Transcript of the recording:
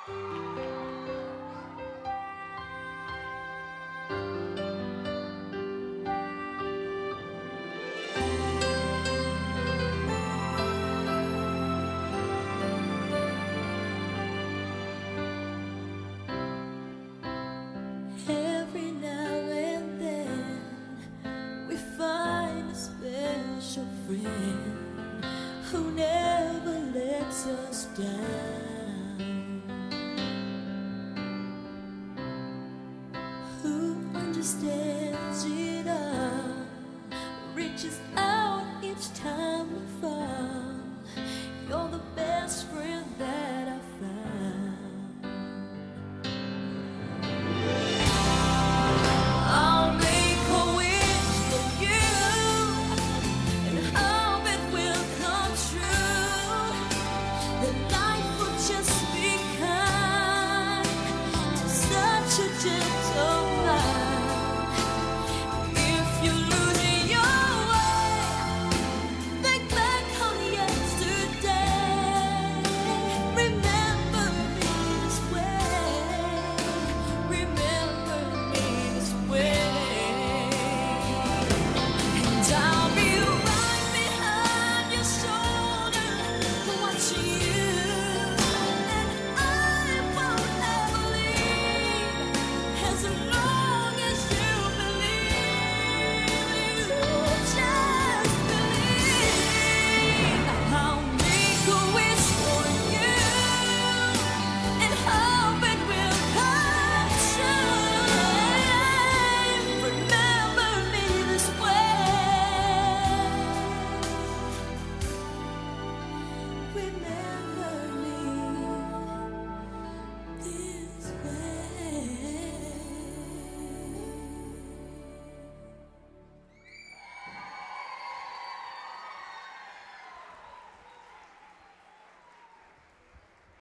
Every now and then we find a special friend who never lets us down, who understands it all, reaches out each time we fall. You're the best friend that I found. I'll make a wish for you and hope it will come true. The